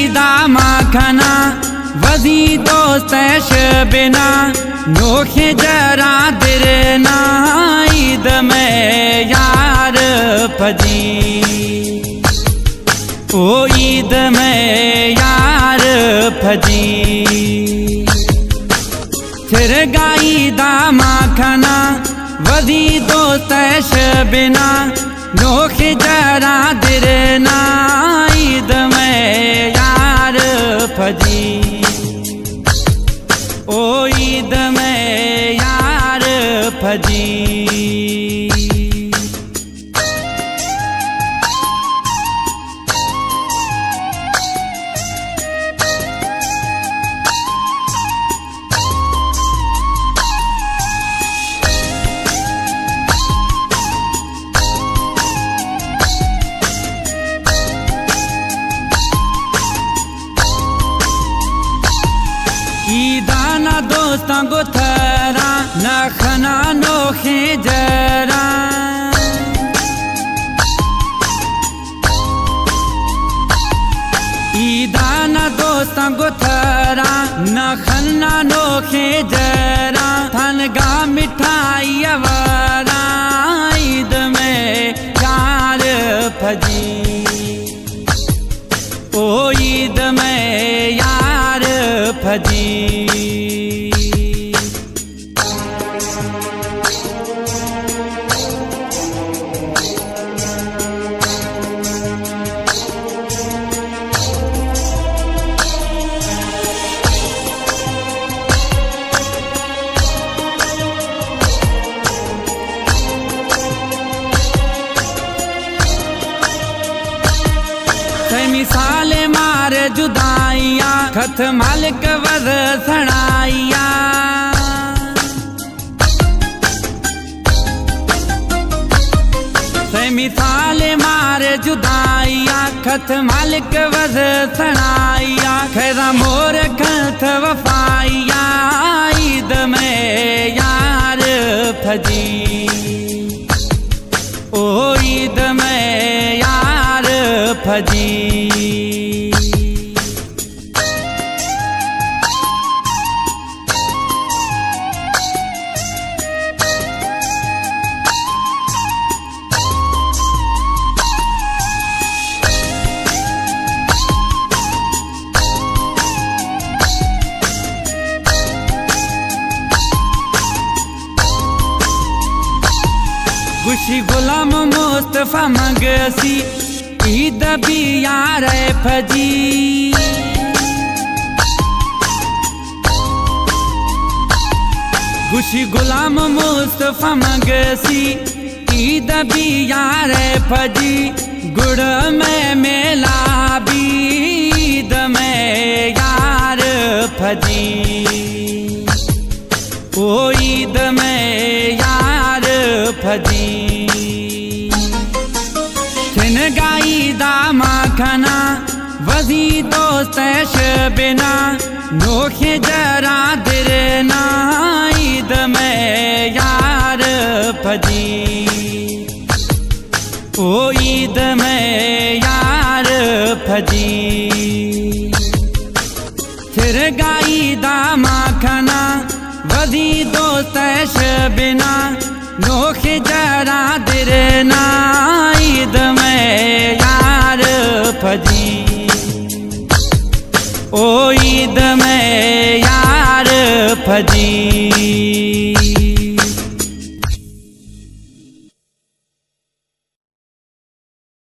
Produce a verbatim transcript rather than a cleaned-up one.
दा माखना वजी दोस्त बिना नोखे जरा दिरना ईद में यार फजी ओ ईद में यार फजी फिर गाई दा माखना वजी दोस्त बिना नोखे जरा दिरना ईद में यार फजी ओ ईद में यार फजी। ईदाना दोस्तां को थरा नखना नोखे जरा ईदाना दोस्तां को थरा नखना नोखे जरा थनगा मिठाई वारा ईद में यार फजी ओ ईद में यार फजी। मिसाल मार जुदाइया खत मालिक वज सणाइया मिसाल मार जुदाइया खत मालिक वज सणाइया खैरा मोर खत वफाइया ईद में यार फजी ओ ईद में यार फजी। खुशी गुलाम मुस्तफा मगसी ईद भी यार फजी खुशी गुलाम मुस्तफा मगसी ईद भी यार फजी गुड़ में मेला भी ईद में यार फजी ओ ईद में यार फजी। छिन गाई दा माखना वजी दोस्त बिना नोखे जरा दिरना ईद में यार फजी ओ ईद में यार फजी। फिर गाई दा माखना वजी दोस्त बिना नोखे जरा दिरना ईद में यार फजी ओ ईद में यार फजी।